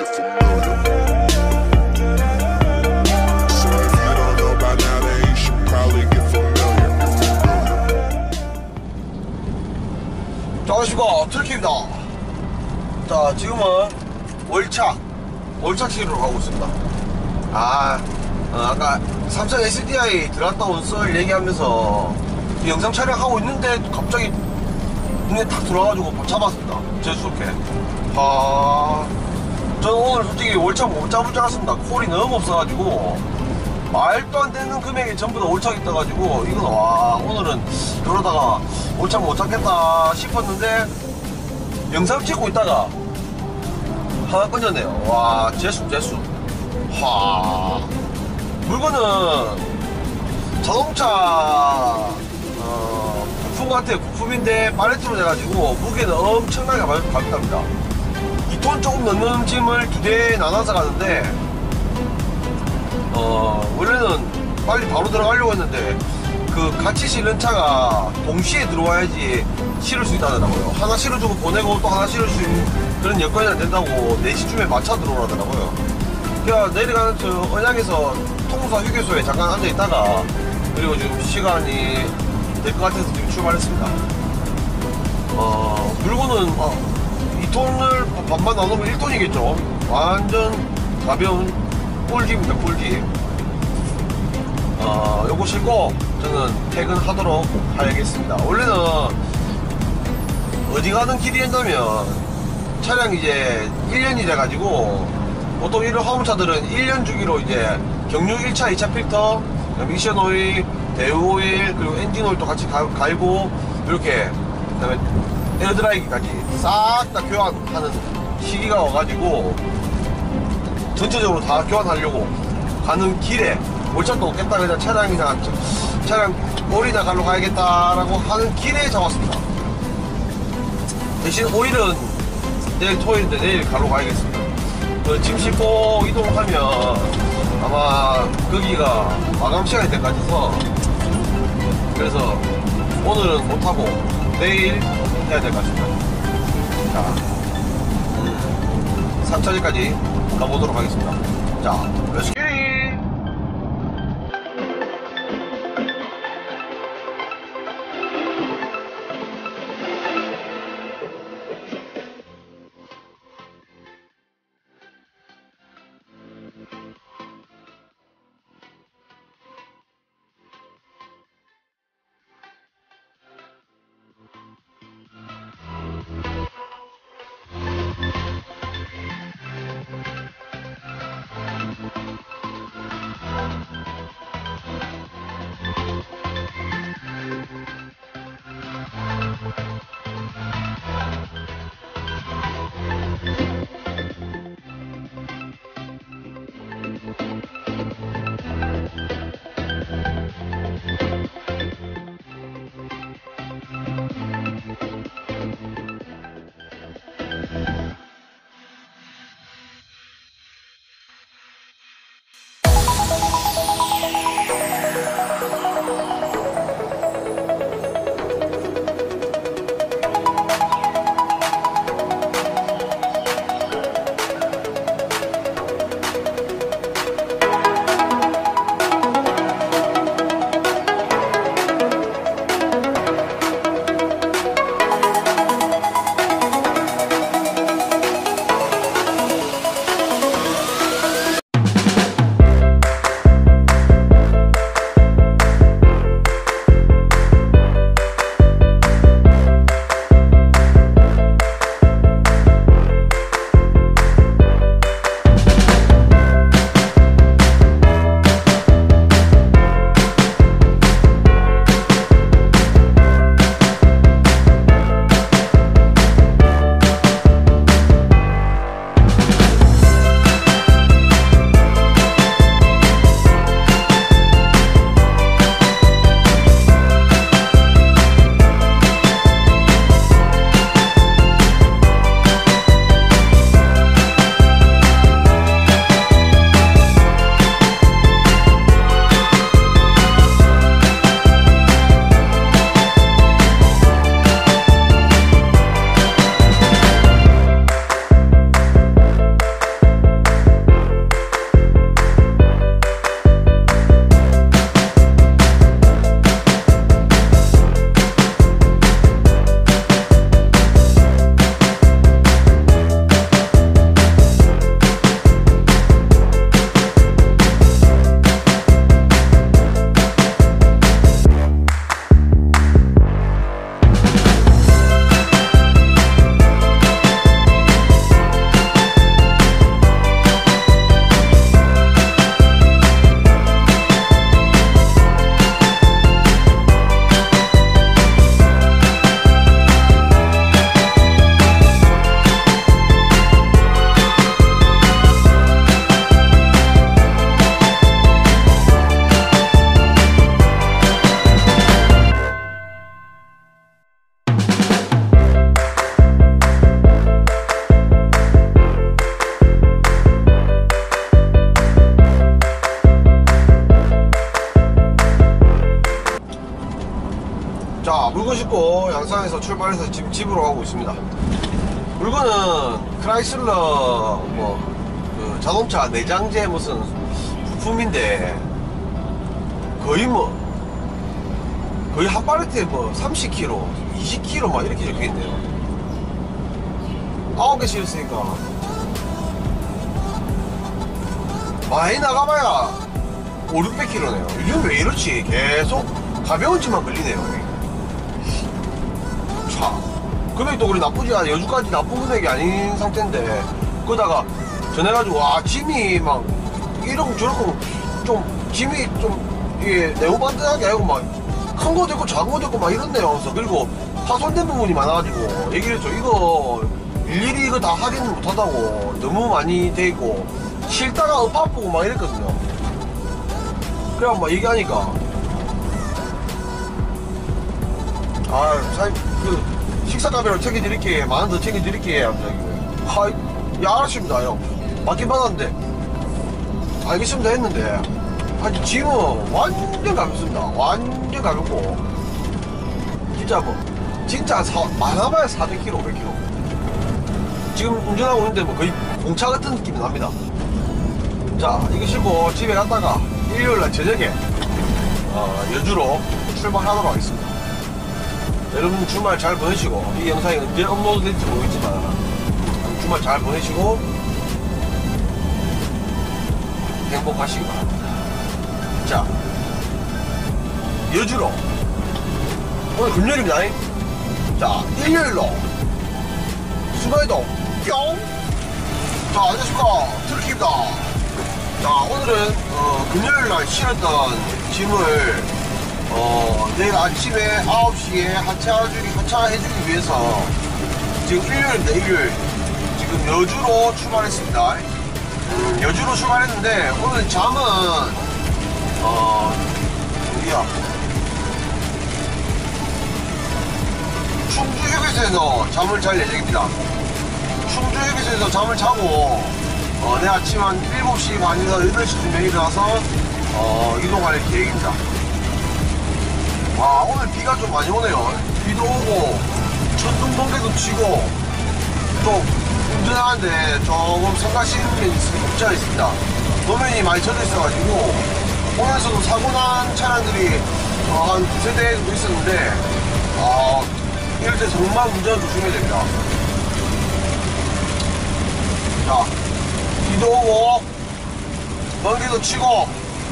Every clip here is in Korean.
get familiar. So if you don't know by now, then you should probably get familiar. 자, 안녕하십니까, 트럭입니다. 자, 지금은 월착시로 가고 있습니다. 아까 삼성 SDI 들어갔다 온 썰 얘기하면서 영상 촬영하고 있는데 갑자기 눈에 탁 들어와가지고 잡았습니다. 재수없게. 저는 오늘 솔직히 월착 못 잡을 줄 알았습니다. 콜이 너무 없어가지고 말도 안 되는 금액이 전부 다 월착이 떠가지고 이건 오늘은 이러다가 월착 못 잡겠다 싶었는데 영상 찍고 있다가 하나 꺼졌네요. 재수. 물건은 자동차 부품 같아요. 부품인데 팔레트로 돼가지고 무게는 엄청나게 가볍답니다. 2톤 조금 넘는 짐을 2대에 나눠서 가는데 원래는 빨리 바로 들어가려고 했는데 그 같이 실는 차가 동시에 들어와야지 실을 수 있다더라고요. 하나 실어주고 보내고 또 하나 실을 수 있는 그런 여건이 안 된다고 4시쯤에 맞춰 들어오라더라고요. 그러니까 내려가는 저 언양에서 통사 휴게소에 잠깐 앉아 있다가 그리고 지금 시간이 될 것 같아서 지금 출발했습니다. 물건은 2톤을 반만 나누면 1톤이겠죠. 완전 가벼운 꿀집입니다. 꿀집. 요거 싣고 저는 퇴근하도록 하겠습니다. 원래는 어디 가는 길이었냐면 차량이 이제 1년이 돼가지고 보통 이런 화물차들은 1년 주기로 이제 경유 1차, 2차 필터, 미션 오일, 대우 오일, 그리고 엔진 오일도 같이 갈고 이렇게 그다음에 에어드라이기까지 싹 다 교환하는 시기가 와가지고 전체적으로 다 교환하려고 가는 길에 월차도 없겠다 그냥 차량 오일이나 갈러 가야겠다라고 하는 길에 잡았습니다. 대신 오일은 내일 토요일인데 내일 갈러 가야겠습니다. 짐 싣고 이동하면 아마 거기가 마감 시간이 될 것 같아서 그래서 오늘은 못하고 내일 해야 될 것 같습니다. 자, 3차지까지 가보도록 하겠습니다. 자, 렛츠 기! 물건 싣고 양산에서 출발해서 지금 집으로 가고 있습니다. 물건은 크라이슬러 그 자동차 내장재 무슨 부품인데 거의 한 팔레트에 30kg, 20kg 막 이렇게 적혀있네요. 9개 실었으니까 많이 나가봐야 500~600kg네요. 요즘 왜 이렇지? 계속 가벼운 짐만 걸리네요. 차 금액도 그리 나쁘지 않아. 여주까지 나쁜 금액이 아닌 상태인데 그러다가 전해가지고 와 짐이 막 이러고 저러고 좀 짐이 좀 이게 네모반듯하게 아니고 막 큰 것도 있고 작은 것도 있고 막 이렇네요. 그래서 그리고 파손된 부분이 많아가지고 얘기를 했죠. 이거 일일이 이거 다 확인을 못한다고 너무 많이 돼 있고 실다가 엎아보고 막 이랬거든요. 그래 막 얘기하니까 사장님 그 식사가비로 챙겨드릴게, 10,000원 더 챙겨드릴게 하면서 예 알았습니다 형. 받긴 받았는데 알겠습니다 했는데 아니 짐은 완전 가볍습니다. 완전 가볍고 진짜 많아봐야 400kg 500kg 지금 운전하고 있는데 거의 공차 같은 느낌이 납니다. 자 이거 싣고 집에 갔다가 일요일날 저녁에 여주로 출발하도록 하겠습니다. 여러분 주말 잘 보내시고 이 영상이 언제 업로드 될지 모르겠지만 주말 잘 보내시고 행복하시기 바랍니다. 자 여주로 오늘 금요일입니다. 자 일요일로 수가이동 뿅. 자 안녕하십니까 트럭입니다. 자 오늘은 금요일날 실었던 짐을 내일 아침에 9시에 하차해주기 위해서 지금 일요일입니다. 일요일 지금 여주로 출발했습니다. 여주로 출발했는데 오늘 잠은 어디야 충주 휴게소에서 잠을 잘 예정입니다. 충주 휴게소에서 잠을 자고 내일 아침 한 7시 반에서 8시쯤에 일어나서 이동할 계획입니다. 와 오늘 비가 좀 많이 오네요. 비도 오고 천둥 번개도 치고 좀 운전하는데 조금 성가시는 없지 않아 있습니다. 도면이 많이 젖어 있어가지고 오면서도 사고난 차량들이 한 두세 대 정도 있었는데 이럴 때 정말 운전 조심해야 됩니다. 자 비도 오고 번개도 치고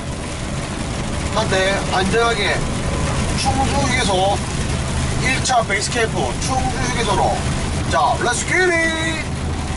한데 안전하게 충주 휴게소 1차 베이스 캠프 충주 휴게소로 자 렛츠 기릿.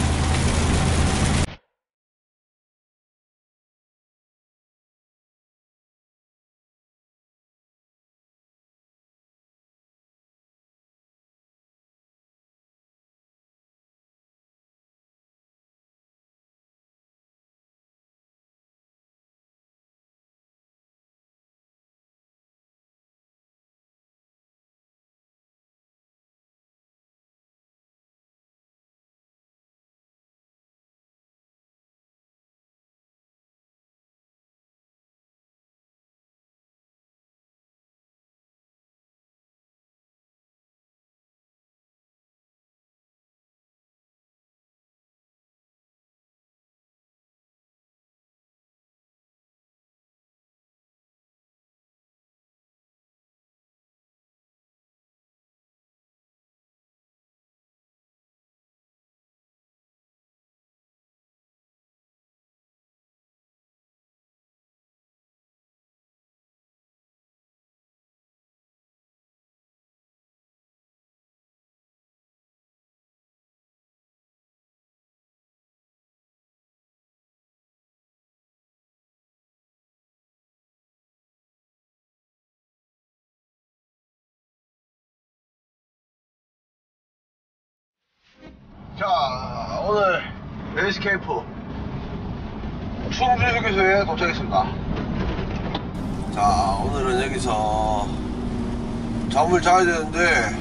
자 오늘 베이스 캠프 충주 휴게소에 도착했습니다. 자 오늘은 여기서 잠을 자야 되는데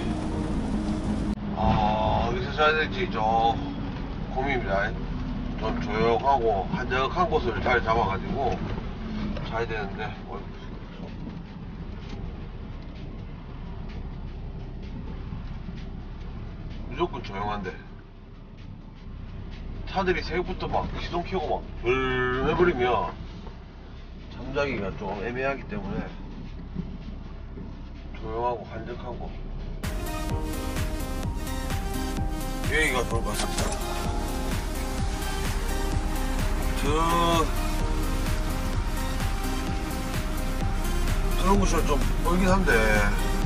어디서 자야 될지 좀 고민입니다. 좀 조용하고 한적한 곳을 잘 잡아가지고 자야 되는데 무조건 조용한데 차들이 새벽부터 막 시동 켜고 막 불 해버리면 잠자기가 좀 애매하기 때문에 조용하고 한적하고 여기가 좋을 것 같습니다. 저런 곳이 좀 멀긴 한데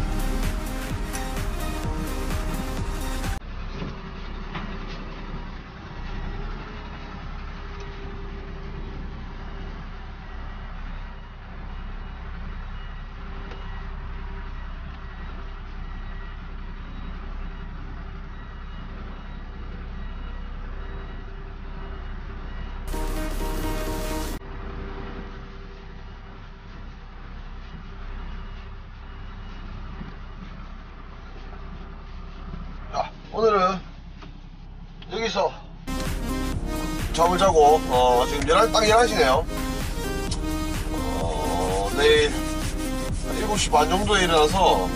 오늘은 여기서 잠을 자고 지금 딱 11시네요. 내일 7시 반 정도에 일어나서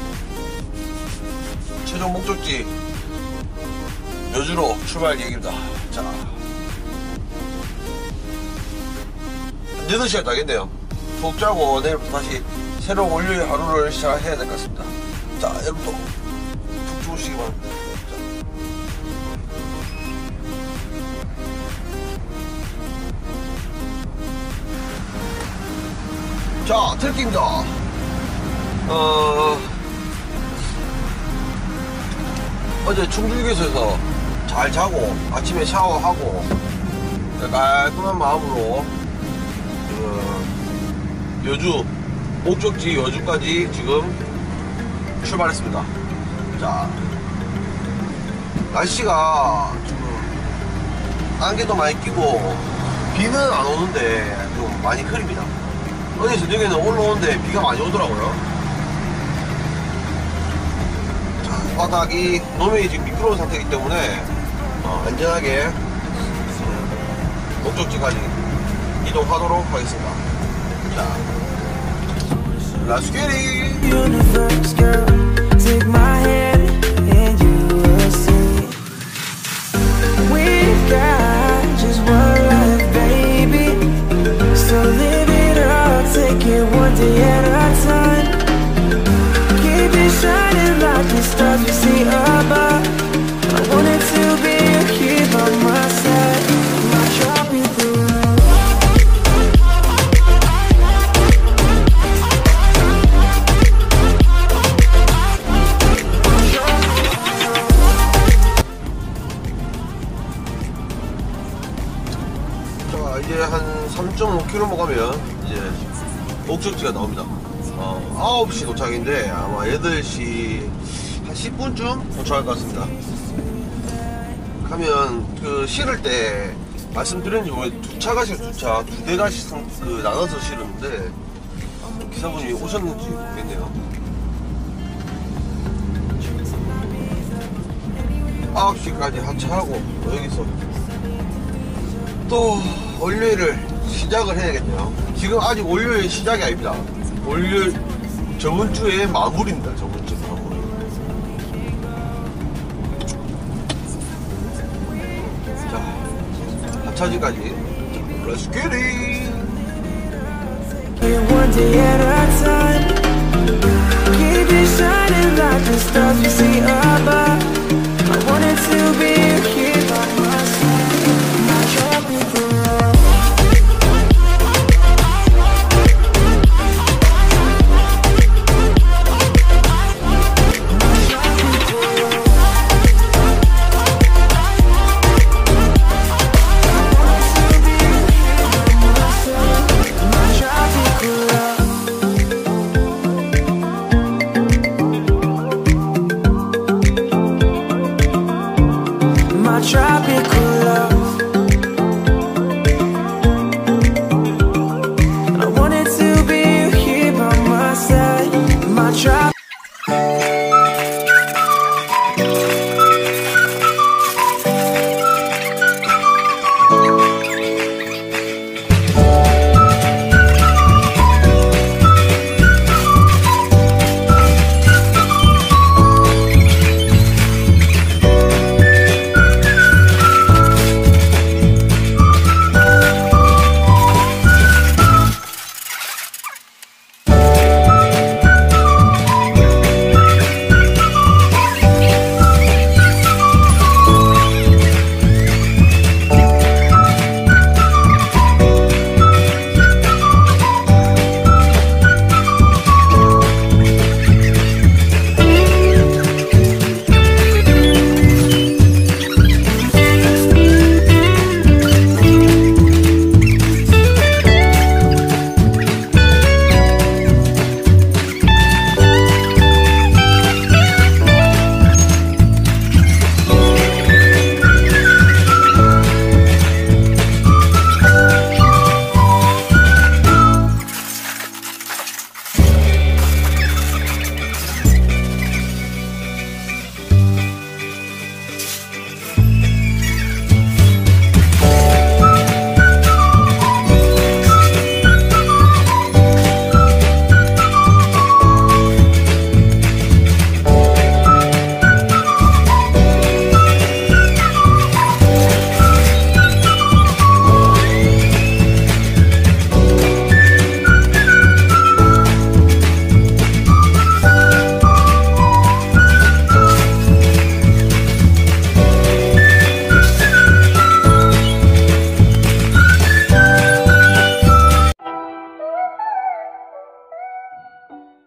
최종 목적지 여주로 출발 계획입니다. 자, 8시간 자겠네요. 푹 자고 내일부터 다시 새로운 월요일 하루를 시작해야 될 것 같습니다. 자, 여러분도 푹 주무시기 바랍니다. 자, 트레킹입니다. 어제 충주휴게소에서 잘 자고 아침에 샤워하고 깔끔한 마음으로 여주 목적지 여주까지 지금 출발했습니다. 자, 날씨가 지금 안개도 많이 끼고 비는 안 오는데 좀 많이 흐립니다. 어제 저녁에는 올라오는데 비가 많이 오더라고요. 자, 바닥이 너무 지금 미끄러운 상태이기 때문에 안전하게 목적지까지 이동하도록 하겠습니다. 자, Let's get it! Universe, girl, take my hand and you will see we've got just one life, baby. So live it up, take it one day at a time. Keep it shining like the stars we see above. I wanted to be here by my side, not dropping through. 이제 한 3.5km 가면 이제 목적지가 나옵니다. 9시 도착인데 아마 8시 한 10분쯤 도착할 것 같습니다. 가면 그 실을 때 말씀드렸는지 모르겠는데 두 차가 실, 두 대가씩 나눠서 실었는데 기사분이 오셨는지 모르겠네요. 9시까지 하차하고 여기서 또 월요일을 시작을 해야겠네요. 지금 아직 월요일 시작이 아닙니다. 월요일 저번 주에 마무리입니다. 저번 주 마무리. 자, 하차지까지 Let's get it. One day at a time. Keep it shining like the stars we see above. I wanted to be